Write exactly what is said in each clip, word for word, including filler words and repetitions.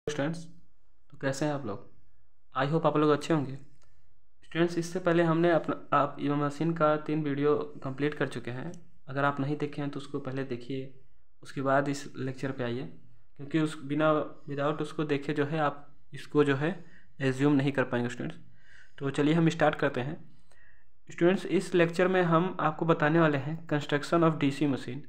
Students, तो कैसे हैं आप लोग। आई होप आप लोग अच्छे होंगे। स्टूडेंट्स, इससे पहले हमने अपना आप ई मशीन का तीन वीडियो कंप्लीट कर चुके हैं। अगर आप नहीं देखे हैं तो उसको पहले देखिए, उसके बाद इस लेक्चर पे आइए, क्योंकि उस बिना विदाउट उसको देखे जो है आप इसको जो है एज्यूम नहीं कर पाएंगे स्टूडेंट्स। तो चलिए हम स्टार्ट करते हैं। स्टूडेंट्स, इस लेक्चर में हम आपको बताने वाले हैं कंस्ट्रक्शन ऑफ डीसी मशीन,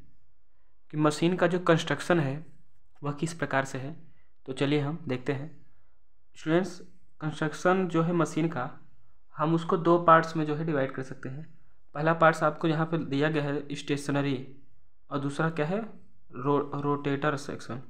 कि मशीन का जो कंस्ट्रक्शन है वह किस प्रकार से है। तो चलिए हम देखते हैं। स्टूडेंट्स, कंस्ट्रक्शन जो है मशीन का, हम उसको दो पार्ट्स में जो है डिवाइड कर सकते हैं। पहला पार्ट्स आपको यहाँ पे दिया गया है स्टेशनरी, और दूसरा क्या है रो रोटेटर सेक्शन।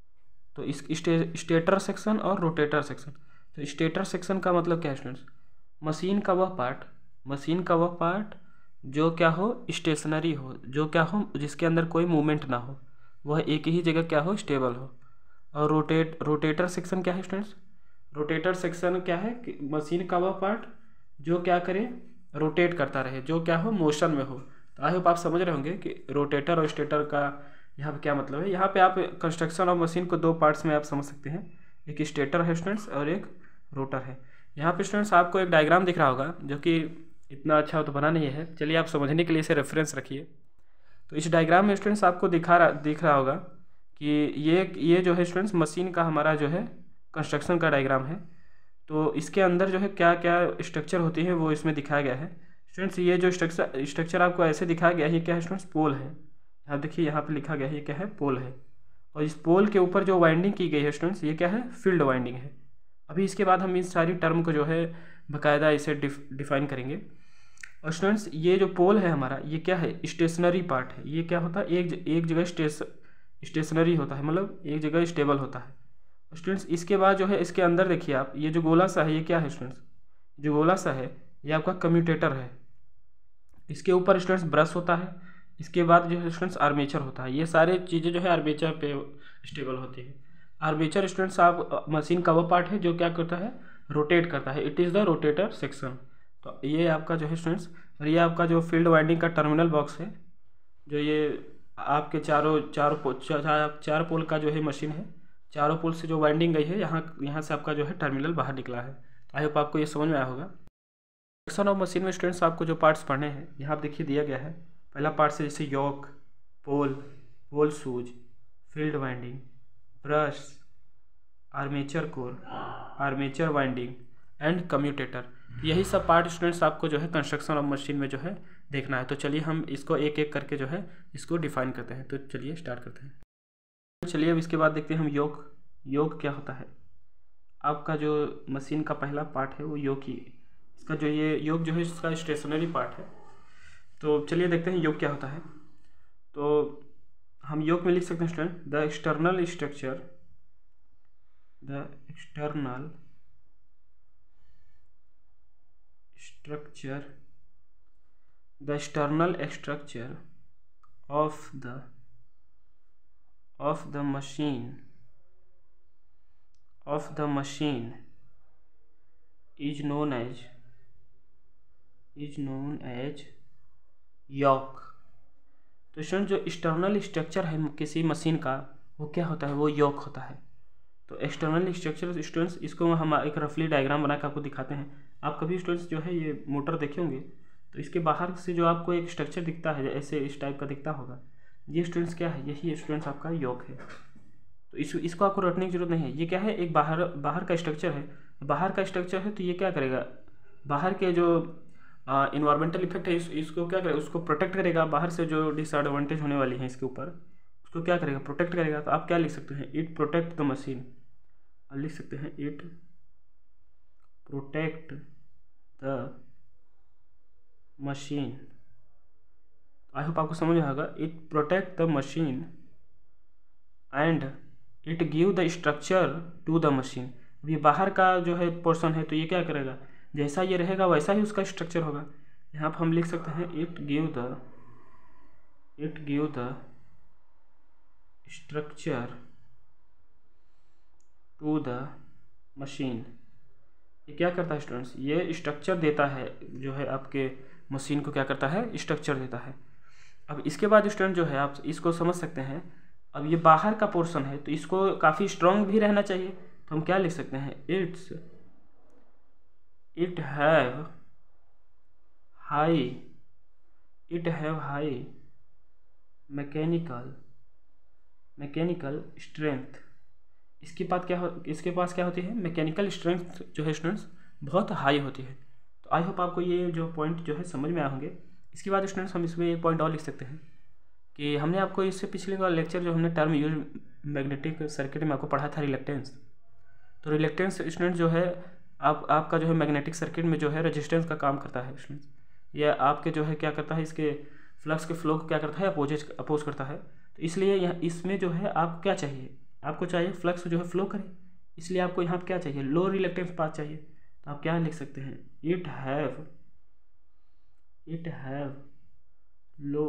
तो इस स्टे, स्टेटर सेक्शन और रोटेटर सेक्शन। तो स्टेटर सेक्शन का मतलब क्या है स्टूडेंट्स, मशीन का वह पार्ट मशीन का वह पार्ट जो क्या हो स्टेशनरी हो, जो क्या हो जिसके अंदर कोई मूवमेंट ना हो, वह एक ही जगह क्या हो स्टेबल हो। और रोटेट रोटेटर सेक्शन क्या है स्टूडेंट्स, रोटेटर सेक्शन क्या है कि मशीन का वह पार्ट जो क्या करे रोटेट करता रहे, जो क्या हो मोशन में हो। तो आई होप आप समझ रहे होंगे कि रोटेटर और स्टेटर का यहाँ पे क्या मतलब है। यहाँ पे आप कंस्ट्रक्शन ऑफ मशीन को दो पार्ट्स में आप समझ सकते हैं, एक स्टेटर है स्टूडेंट्स और एक रोटर है। यहाँ पे स्टूडेंट्स आपको एक डायग्राम दिख रहा होगा, जो कि इतना अच्छा तो बना नहीं है, चलिए आप समझने के लिए इसे रेफरेंस रखिए। तो इस डायग्राम में स्टूडेंट्स आपको दिखा रहा दिख रहा होगा कि ये ये जो है स्टूडेंट्स मशीन का हमारा जो है कंस्ट्रक्शन का डायग्राम है। तो इसके अंदर जो है क्या क्या स्ट्रक्चर होती है वो इसमें दिखाया गया है। स्टूडेंट्स, ये जो स्ट्रक्चर स्ट्रक्चर आपको ऐसे दिखाया गया है, ये क्या है स्टूडेंट्स, पोल है। यहाँ देखिए, यहाँ पे लिखा गया है ये क्या है, पोल है। और इस पोल के ऊपर जो वाइंडिंग की गई है स्टूडेंट्स, ये क्या है, फील्ड वाइंडिंग है। अभी इसके बाद हम इस सारी टर्म को जो है बाकायदा इसे डिफाइन करेंगे। और स्टूडेंट्स, ये जो पोल है हमारा, ये क्या है, स्टेशनरी पार्ट है। ये क्या होता है, एक एक जगह स्टेश स्टेशनरी होता है, मतलब एक जगह स्टेबल होता है। स्टूडेंट्स, इसके बाद जो है इसके अंदर देखिए आप, ये जो गोला सा है ये क्या है स्टूडेंट्स, जो गोला सा है ये आपका कम्यूटेटर है। इसके ऊपर स्टूडेंट्स ब्रश होता है। इसके बाद जो है स्टूडेंट्स आर्मेचर होता है। ये सारे चीज़ें जो है आर्मेचर पे स्टेबल होती है। आर्मेचर स्टूडेंट्स आप मशीन का वो पार्ट है जो क्या करता है, रोटेट करता है। It is the rotator section. तो ये आपका जो है स्टूडेंट्स, और ये आपका जो फील्ड वाइंडिंग का टर्मिनल बॉक्स है, जो ये आपके चारों चारों पो, चार, चार पोल का जो है मशीन है, चारों पोल से जो वाइंडिंग गई है, यहाँ यहाँ से आपका जो है टर्मिनल बाहर निकला है। आई होप आपको ये समझ में आया होगा। सेक्शन ऑफ मशीन में स्टूडेंट्स आपको जो पार्ट्स पढ़ने हैं, यहाँ आप देखिए दिया गया है। पहला पार्ट से जैसे yoke, pole, pole shoes, field winding, brush, armature core, armature winding and commutator. यही सब पार्ट स्टूडेंट्स आपको जो है कंस्ट्रक्शन ऑफ मशीन में जो है देखना है। तो चलिए हम इसको एक एक करके जो है इसको डिफाइन करते हैं। तो चलिए स्टार्ट करते हैं। चलिए अब इसके बाद देखते हैं हम योग। योग क्या होता है, आपका जो मशीन का पहला पार्ट है वो योग ही, इसका जो ये योग जो है इसका स्टेशनरी पार्ट है। तो चलिए देखते हैं योग क्या होता है। तो हम योग में लिख सकते हैं student, the external structure the external structure the external structure of the of the machine of the machine is known as is known as yoke। तो स्टूडेंट, जो एक्सटर्नल स्ट्रक्चर है किसी मशीन का वो क्या होता है, वो योक होता है। तो एक्सटर्नल स्ट्रक्चर स्टूडेंट्स, इसको हम एक रफली डायग्राम बना के आपको दिखाते हैं। आप कभी स्टूडेंट्स जो है ये मोटर देखे होंगे, तो इसके बाहर से जो आपको एक स्ट्रक्चर दिखता है ऐसे इस टाइप का दिखता होगा, ये स्टूडेंट्स क्या है, यही स्टूडेंट्स आपका योक है। तो इस इसको आपको रटने की जरूरत नहीं है। ये क्या है, एक बाहर बाहर का स्ट्रक्चर है। बाहर का स्ट्रक्चर है तो ये क्या करेगा, बाहर के जो इन्वायरमेंटल इफेक्ट है इस, इसको क्या करेगा, उसको प्रोटेक्ट करेगा। बाहर से जो डिसएडवांटेज होने वाली है इसके ऊपर, उसको क्या करेगा, प्रोटेक्ट करेगा। तो आप क्या लिख सकते हैं, इट प्रोटेक्ट द मशीन। लिख सकते हैं it protect the machine. I hope आपको समझ में आएगा। It protect the machine and it give the structure to the machine. अब ये बाहर का जो है पोर्शन है, तो ये क्या करेगा, जैसा ये रहेगा वैसा ही उसका स्ट्रक्चर होगा। यहाँ पर हम लिख सकते हैं it give the it give the structure to the machine. ये क्या करता है स्टूडेंट्स, ये स्ट्रक्चर देता है, जो है आपके मशीन को क्या करता है, स्ट्रक्चर देता है। अब इसके बाद स्टूडेंट जो है आप इसको समझ सकते हैं। अब ये बाहर का पोर्शन है तो इसको काफ़ी स्ट्रॉन्ग भी रहना चाहिए, तो हम क्या लिख सकते हैं, it's it have high it have high mechanical mechanical strength. इसके बाद क्या हो इसके पास क्या होती है, मैकेनिकल स्ट्रेंथ जो है स्टूडेंट्स बहुत हाई होती है। तो आई होप आपको ये जो पॉइंट जो है समझ में आए होंगे। इसके बाद स्टूडेंट्स हम इसमें एक पॉइंट और लिख सकते हैं कि हमने आपको इससे पिछले वाला लेक्चर जो हमने टर्म यूज मैग्नेटिक सर्किट में आपको पढ़ा था रिलेक्टेंस। तो रिलेक्टेंस स्टूडेंट जो है आप आपका जो है मैग्नेटिक सर्किट में जो है रेजिस्टेंस का काम करता है स्टूडेंट्स। यह आपके जो है क्या करता है, इसके फ्लक्स के फ्लो को क्या करता है, अपोजिट अपोज करता है। तो इसलिए यह इसमें जो है आप क्या चाहिए, आपको चाहिए फ्लक्स जो है फ्लो करे, इसलिए आपको यहाँ क्या चाहिए, लो रिलेक्टेंस पाथ चाहिए। तो आप क्या लिख सकते हैं, it have it have low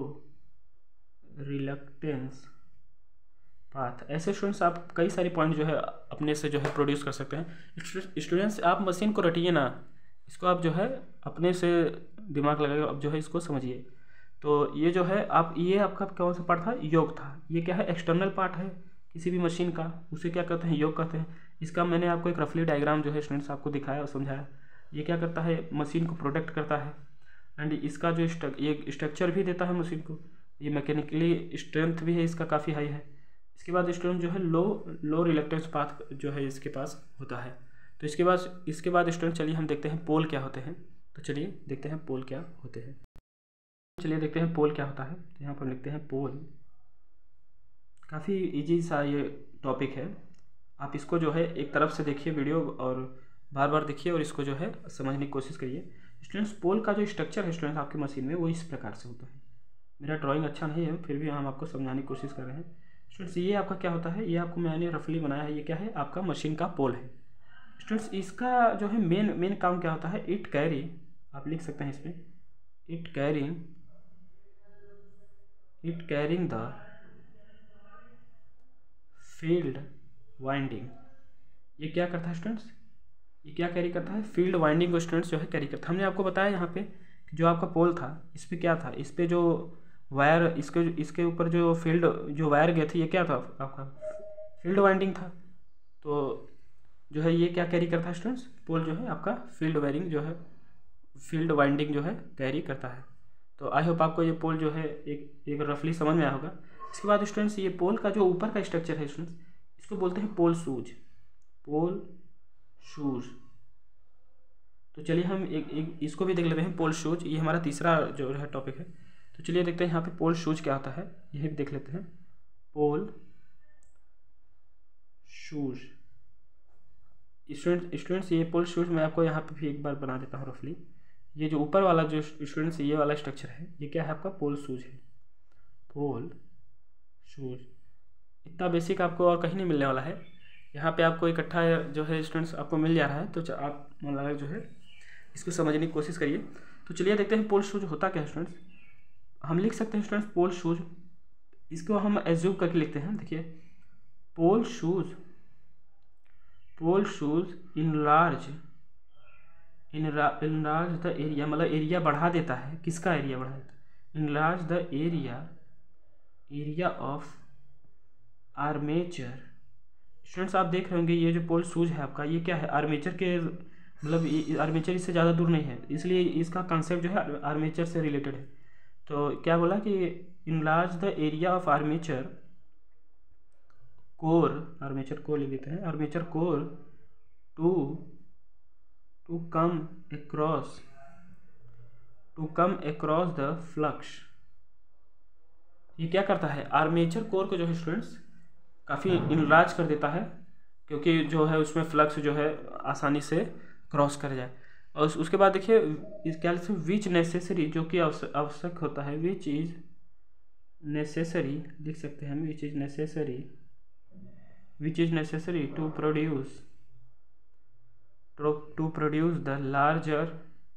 reluctance path. ऐसे स्टूडेंट्स आप कई सारे पॉइंट जो है अपने से जो है प्रोड्यूस कर सकते हैं। स्टूडेंट्स आप मशीन को रटिए ना, इसको आप जो है अपने से दिमाग लगाइए, अब जो है इसको समझिए। तो ये जो है आप ये आपका कौन सा पार्ट था, योग था। ये क्या है, एक्सटर्नल पार्ट है किसी भी मशीन का, उसे क्या कहते हैं, योग कहते हैं। इसका मैंने आपको एक रफली डायग्राम जो है स्टूडेंट्स आपको दिखाया और समझाया। ये क्या करता है, मशीन को प्रोटेक्ट करता है एंड इसका जो स्ट्रक ये स्ट्रक्चर भी देता है मशीन को। ये मैकेनिकली स्ट्रेंथ भी है इसका काफ़ी हाई है। इसके बाद स्टूडेंट जो है लो लो रिलेक्टेंस पाथ जो है इसके पास होता है। तो इसके बाद इसके बाद स्टूडेंट चलिए हम देखते हैं पोल क्या होते हैं। तो चलिए देखते हैं पोल क्या होते हैं। चलिए देखते हैं पोल क्या होता है। तो यहाँ पर लिखते हैं पोल। काफ़ी इजी सा ये टॉपिक है, आप इसको जो है एक तरफ से देखिए वीडियो और बार बार देखिए और इसको जो है समझने की कोशिश करिए। स्टूडेंट्स पोल का जो स्ट्रक्चर है स्टूडेंट्स आपकी मशीन में वो इस प्रकार से होता है। मेरा ड्राइंग अच्छा नहीं है फिर भी हम आपको समझाने की कोशिश कर रहे हैं। स्टूडेंट्स ये आपका क्या होता है, ये आपको मैंने रफली बनाया है, ये क्या है, आपका मशीन का पोल है। स्टूडेंट्स इसका जो है मेन मेन काम क्या होता है, इट कैरी, आप लिख सकते हैं इसमें, it carrying it carrying the field winding. ये क्या करता है स्टूडेंट्स, ये क्या कैरी करता है, फील्ड वाइंडिंग को स्टूडेंट्स जो है कैरी करता है। हमने आपको बताया यहाँ पे कि जो आपका पोल था इस पर क्या था, इस पर जो वायर इसके इसके ऊपर जो फील्ड जो वायर गए थे ये क्या था, आपका फील्ड वाइंडिंग था। तो जो है ये क्या कैरी करता है स्टूडेंट्स, पोल जो है आपका फील्ड वायरिंग जो है फील्ड वाइंडिंग जो है कैरी करता है। तो आई होप आपको ये पोल जो है एक एक रफली समझ में आया होगा। इसके बाद स्टूडेंट्स ये पोल का जो ऊपर का स्ट्रक्चर है स्टूडेंट्स इसको बोलते हैं पोल शूज, पोल शूज। तो चलिए हम एक, एक इसको भी देख लेते हैं, पोल शूज। ये हमारा तीसरा जो है टॉपिक है। तो चलिए देखते हैं यहाँ पे पोल शूज क्या होता है, यही भी देख लेते हैं, पोल शूज। स्टूडेंट स्टूडेंट्स ये पोल शूज मैं आपको यहाँ पे भी एक बार बना देता हूँ रफली। ये जो ऊपर वाला जो स्टूडेंट्स ये वाला स्ट्रक्चर है ये क्या है, आपका पोल शूज है, पोल शूज। इतना बेसिक आपको और कहीं नहीं मिलने वाला है, यहाँ पे आपको इकट्ठा जो है स्टूडेंट्स आपको मिल जा रहा है। तो आप मतलब जो है इसको समझने की कोशिश करिए। तो चलिए देखते हैं पोल शूज होता क्या है स्टूडेंट्स। हम लिख सकते हैं स्टूडेंट्स पोल शूज, इसको हम एज्यूम करके लिखते हैं। देखिए pole shoes, pole shoes enlarge enlarge the area, मतलब एरिया बढ़ा देता है। किसका एरिया बढ़ा देता है, enlarge the area area of armature. Students आप देख रहे होंगे ये जो पोल शूज है आपका ये क्या है, आर्मेचर के मतलब आर्मेचर इससे ज़्यादा दूर नहीं है, इसलिए इसका कंसेप्ट जो है आर्मेचर से रिलेटेड है। तो क्या बोला कि enlarge the area of armature core, armature core लिख देते हैं, armature core to to come across to come across the flux. ये क्या करता है, आर्मेचर कोर को जो है स्टूडेंट्स काफ़ी इनलार्ज कर देता है, क्योंकि जो है उसमें फ्लक्स जो है आसानी से क्रॉस कर जाए। और उस, उसके बाद देखिए इस क्या लिखते हैं, विच नेसेसरी, जो कि आवश्यक होता है, विच इज नेसेसरी लिख सकते हैं, which is necessary which is necessary to produce to produce the larger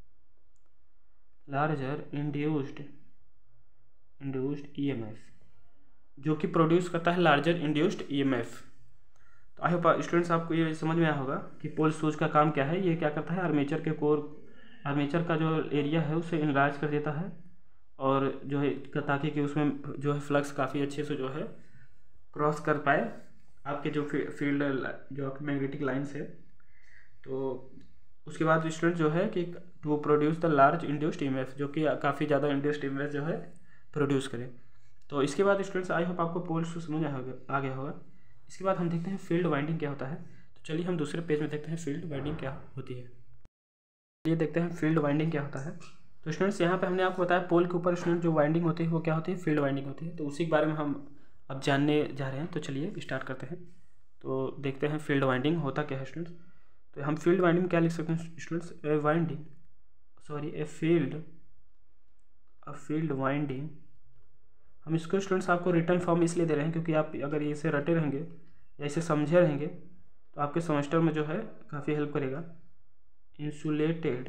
larger induced induced EMF, जो कि प्रोड्यूस करता है लार्जर इंड्यूस्ड ईएमएफ। तो आई होप स्टूडेंट्स आपको ये समझ में आया होगा कि पोल शूज का काम क्या है। ये क्या करता है, आर्मेचर के कोर आर्मेचर का जो एरिया है उसे इनलार्ज कर देता है और जो है ताकि कि उसमें जो है फ्लक्स काफ़ी अच्छे से जो है क्रॉस कर पाए आपके जो फील्ड जो आपकी मैग्नेटिक लाइन्स है। तो उसके बाद स्टूडेंट जो है कि to produce the large induced EMF, जो कि काफ़ी ज़्यादा इंड्यूस्ड ईएमएफ जो है प्रोड्यूस करे। तो इसके बाद स्टूडेंट्स आई होप आपको पोल्स समझ आ गया होगा। इसके बाद हम देखते हैं फील्ड वाइंडिंग क्या होता है। तो चलिए हम दूसरे पेज में देखते हैं फील्ड वाइंडिंग क्या होती है। चलिए देखते हैं फील्ड वाइंडिंग क्या होता है। तो स्टूडेंट्स यहाँ पे हमने आपको बताया पोल के ऊपर स्टूडेंट जो वाइंडिंग होती है वो क्या होती है, फील्ड वाइंडिंग होती है। तो उसी के बारे में हम अब जानने जा रहे हैं। तो चलिए स्टार्ट करते हैं। तो देखते हैं फील्ड वाइंडिंग होता क्या है स्टूडेंट्स। तो हम फील्ड वाइंडिंग क्या लिख सकते हैं students, a winding sorry a field a field winding. हम इसको स्टूडेंट्स आपको रिटर्न फॉर्म इसलिए दे रहे हैं क्योंकि आप अगर इसे रटे रहेंगे या इसे समझे रहेंगे तो आपके सेमेस्टर में जो है काफ़ी हेल्प करेगा। Insulated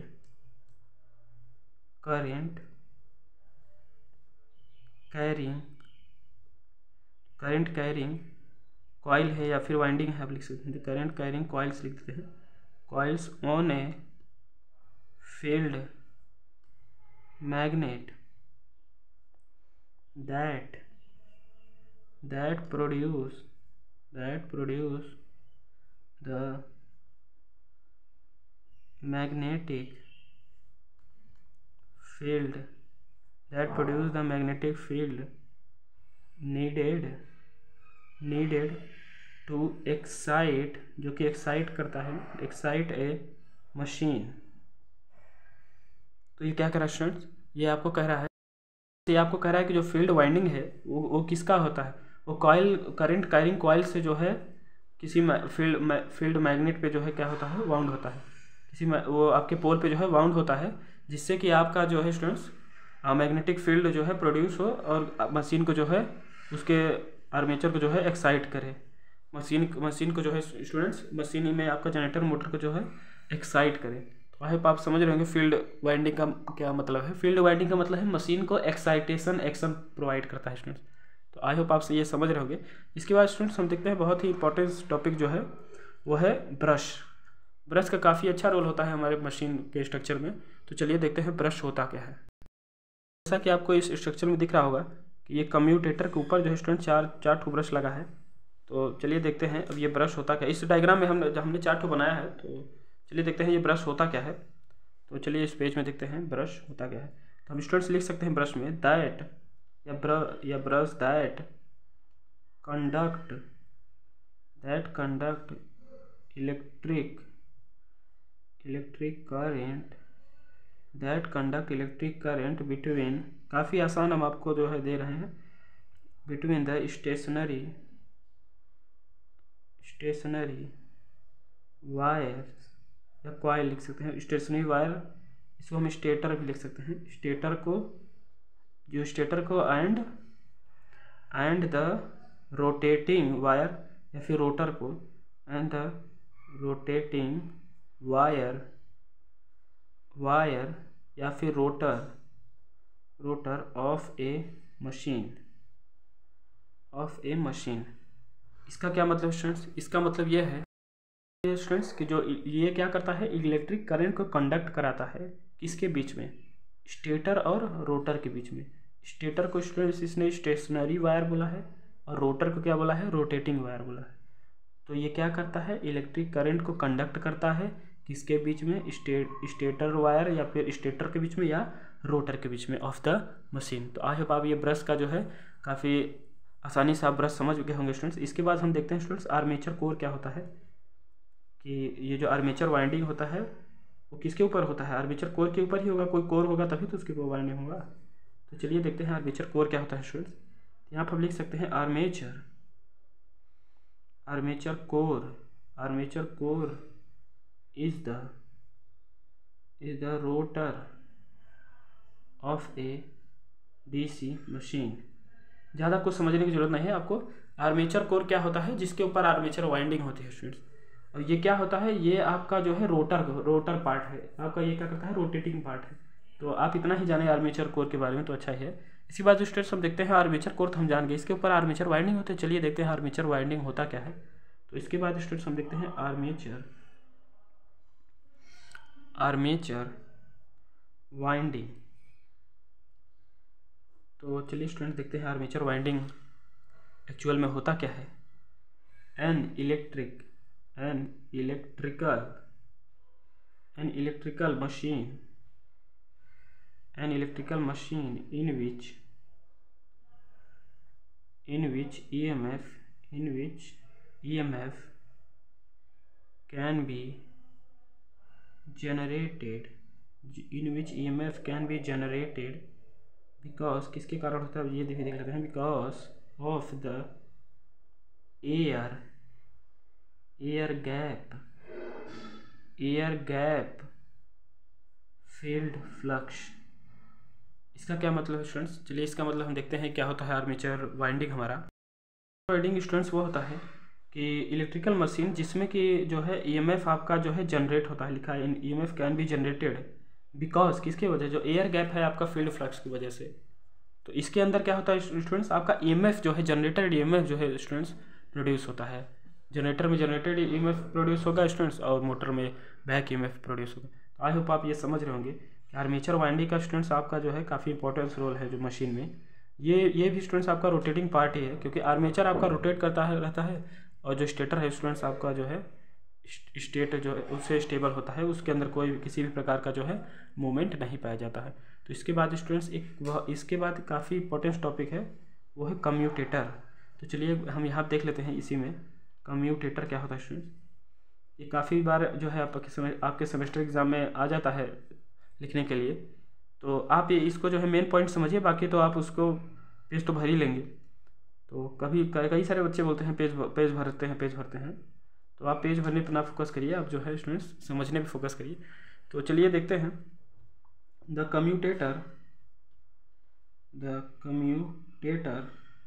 current carrying, current carrying coil है या फिर वाइंडिंग है, आप लिख सकते हैं। करेंट कैरिंग कॉइल्स लिख देते हैं, coils on a field magnet that that produce that produce the magnetic field that produce the magnetic field needed needed to excite, जो कि excite करता है, excite a machine। तो ये क्या कह रहा है स्टूडेंट्स, ये आपको कह रहा है ये आपको कह रहा है कि जो फील्ड वाइंडिंग है वो वो किसका होता है, वो कॉइल करंट कैरिंग कॉइल से जो है किसी फील्ड फील्ड मैग्नेट पे जो है क्या होता है, वाउंड होता है। किसी वो आपके पोल पे जो है वाउंड होता है, जिससे कि आपका जो है स्टूडेंट्स मैग्नेटिक फील्ड जो है प्रोड्यूस हो और मशीन को जो है उसके आर्मेचर को जो है एक्साइट करे। मशीन मशीन को जो है स्टूडेंट्स मशीन में आपका जनरेटर मोटर को जो है एक्साइट करे। आई होप आप समझ रहे होंगे फील्ड वाइंडिंग का क्या मतलब है। फील्ड वाइंडिंग का मतलब है मशीन को एक्साइटेशन एक्शन प्रोवाइड करता है स्टूडेंट्स। तो आई होप आप ये समझ रहे होंगे। इसके बाद स्टूडेंट्स हम देखते हैं बहुत ही इंपॉर्टेंट टॉपिक जो है वो है ब्रश। ब्रश का काफ़ी अच्छा रोल होता है हमारे मशीन के स्ट्रक्चर में। तो चलिए देखते हैं ब्रश होता क्या है। जैसा कि आपको इस स्ट्रक्चर में दिख रहा होगा कि ये कम्यूटेटर के ऊपर जो है स्टूडेंट चार चार ठो ब्रश लगा है। तो चलिए देखते हैं अब ये ब्रश होता क्या। इस डायग्राम में हम हमने चार ठो बनाया है। तो चलिए देखते हैं ये ब्रश होता क्या है। तो चलिए इस पेज में देखते हैं ब्रश होता क्या है। तो हम स्टूडेंट्स लिख सकते हैं ब्रश में दैट या ब्र या brush that conduct that conduct electric electric current that conduct electric current between, काफ़ी आसान हम आपको जो है दे रहे हैं, between the stationary stationary wire या कॉइल लिख सकते हैं। स्टेशनरी वायर, इसको हम स्टेटर भी लिख सकते हैं। स्टेटर को जो स्टेटर को and and the rotating wire या फिर रोटर को and the rotating wire wire या फिर rotor rotor of a machine of a machine. इसका क्या मतलब स्टूडेंट्स, इसका मतलब यह है स्टूडेंट्स कि जो ये क्या करता है, इलेक्ट्रिक करंट को कंडक्ट कराता है किसके बीच में, स्टेटर और रोटर के बीच में। स्टेटर को स्टूडेंट्स इसने स्टेशनरी वायर बोला है और रोटर को क्या बोला है, रोटेटिंग वायर बोला है। तो ये क्या करता है, इलेक्ट्रिक करंट को कंडक्ट करता है किसके बीच में, स्टे स्टेटर वायर या फिर स्टेटर के बीच में या रोटर के बीच में ऑफ द मशीन। तो आई होप आप ये ब्रश का जो है काफ़ी आसानी से आप ब्रश समझ गए होंगे स्टूडेंट्स। इसके बाद हम देखते हैं स्टूडेंट्स आर्मेचर कोर क्या होता है, कि ये जो आर्मेचर वाइंडिंग होता है वो किसके ऊपर होता है, आर्मेचर कोर के ऊपर ही होगा। कोई कोर होगा तभी तो उसके ऊपर वाइंडिंग होगा। तो चलिए देखते हैं आर्मेचर कोर क्या होता है स्टूडेंट्स। यहाँ पर हम लिख सकते हैं armature armature core armature core is the is the rotor of a DC machine. ज़्यादा कुछ समझने की जरूरत नहीं है आपको। आर्मेचर कोर क्या होता है, जिसके ऊपर आर्मेचर वाइंडिंग होती है स्टूडेंट्स। और ये क्या होता है, ये आपका जो है रोटर रोटर पार्ट है आपका, ये क्या करता है, रोटेटिंग पार्ट है। तो आप इतना ही जाने आर्मेचर कोर के बारे में तो अच्छा ही है। इसी बात जो स्टूडेंट्स हम देखते हैं आर्मेचर कोर तो हम जान गए, इसके ऊपर आर्मेचर वाइंडिंग होते हैं। चलिए देखते हैं आर्मेचर वाइंडिंग होता क्या है। तो इसके बाद स्टूडेंट्स हम देखते हैं आर्मेचर आर्मेचर वाइंडिंग। तो चलिए स्टूडेंट देखते हैं आर्मेचर वाइंडिंग एक्चुअल में होता क्या है। An electric an electrical an electrical machine an electrical machine in which in which E M F in which E M F can be generated in which E M F can be generated because किसके कारण होता है ये देख देख लेते हैं because of the air air gap air gap filled flux। इसका क्या मतलब है स्टूडेंट्स? चलिए इसका मतलब हम देखते हैं क्या होता है आर्मेचर वाइंडिंग। हमारा वाइंडिंग स्टूडेंट्स वो होता है कि इलेक्ट्रिकल मशीन जिसमें कि जो है ईएमएफ आपका जो है जनरेट होता है, लिखा है EMF can be generated because किसके वजह, जो एयर गैप है आपका फील्ड फ्लक्स की वजह से। तो इसके अंदर क्या होता है स्टूडेंट्स, आपका ईएमएफ जो है जनरेटेड ईएमएफ जो है स्टूडेंट्स प्रोड्यूस होता है। जनरेटर में जनरेटेड ईएमएफ प्रोड्यूस होगा स्टूडेंट्स और मोटर में बैक ईएमएफ प्रोड्यूस होगा। तो आई होप आप ये समझ रहे होंगे कि आर्मेचर वाइंडिंग का स्टूडेंट्स आपका जो है काफ़ी इंपॉर्टेंस रोल है जो मशीन में। ये ये भी स्टूडेंट्स आपका रोटेटिंग पार्ट ही है क्योंकि आर्मेचर आपका रोटेट करता है रहता है और जो स्टेटर है स्टूडेंट्स आपका जो है स्टेट जो है उससे स्टेबल होता है, उसके अंदर कोई किसी भी प्रकार का जो है मूवमेंट नहीं पाया जाता है। तो इसके बाद स्टूडेंट्स एक वह इसके बाद काफ़ी इंपॉर्टेंट टॉपिक है वो है कम्यूटेटर। तो चलिए हम यहाँ देख लेते हैं इसी में कम्यूटेटर क्या होता है स्टूडेंट्स। ये काफ़ी बार जो है आपके समय आपके सेमेस्टर एग्जाम में आ जाता है लिखने के लिए। तो आप ये इसको जो है मेन पॉइंट समझिए, बाकी तो आप उसको पेज तो भर ही लेंगे। तो कभी कई सारे बच्चे बोलते हैं पेज पेज भरते हैं पेज भरते हैं तो आप पेज भरने पर ना फोकस करिए, आप जो है स्टूडेंट्स समझने पे फोकस करिए। तो चलिए देखते हैं the commutator the commutator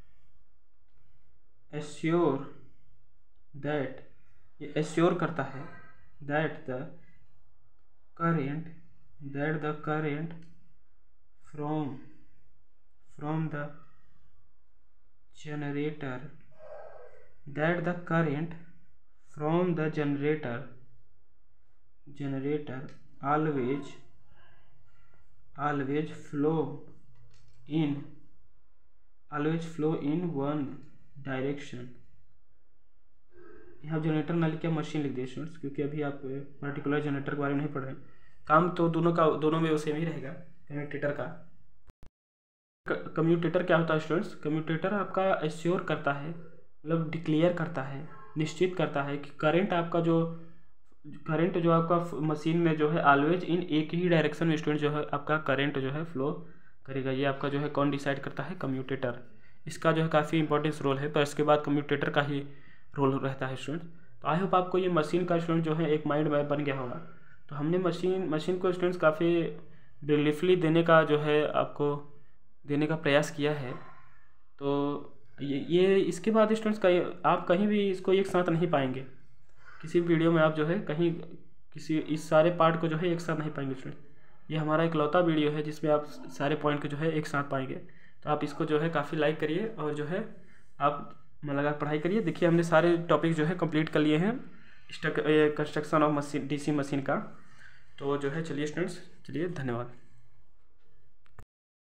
assure that ये एश्योर करता है that the current that the current from from the generator that the current from the generator generator always always flow in always flow in one direction। यहाँ generator ना लिख के machine लिख दिए students क्योंकि अभी आप पर्टिकुलर जनरेटर के बारे में नहीं पढ़ रहे हैं। काम तो दोनों का दोनों में सेम ही रहेगा कम्यूटेटर का। कम्यूटेटर क्या होता है स्टूडेंट्स, कम्यूटेटर आपका एश्योर करता है मतलब डिक्लेयर करता है, निश्चित करता है कि करंट आपका जो करंट जो आपका मशीन में जो है ऑलवेज इन एक ही डायरेक्शन में स्टूडेंट जो है आपका करंट जो है फ्लो करेगा। ये आपका जो है कौन डिसाइड करता है, कम्यूटेटर। इसका जो है काफ़ी इंपॉर्टेंस रोल है, पर इसके बाद कम्यूटेटर का ही रोल रहता है स्टूडेंट। तो आई होप आपको ये मशीन का स्टूडेंट जो है एक माइंड मैप बन गया होगा। तो हमने मशीन मशीन को स्टूडेंट्स काफ़ी ब्रीफली देने का जो है आपको देने का प्रयास किया है। तो ये ये इसके बाद स्टूडेंट्स कहीं आप कहीं भी इसको एक साथ नहीं पाएंगे, किसी वीडियो में आप जो है कहीं किसी इस सारे पार्ट को जो है एक साथ नहीं पाएंगे स्टूडेंट। ये हमारा इकलौता वीडियो है जिसमें आप सारे पॉइंट को जो है एक साथ पाएंगे। तो आप इसको जो है काफ़ी लाइक करिए और जो है आप मन लगा पढ़ाई करिए। देखिए हमने सारे टॉपिक जो है कंप्लीट कर लिए हैं construction of machine DC machine का। तो जो है चलिए स्टूडेंट्स, चलिए धन्यवाद।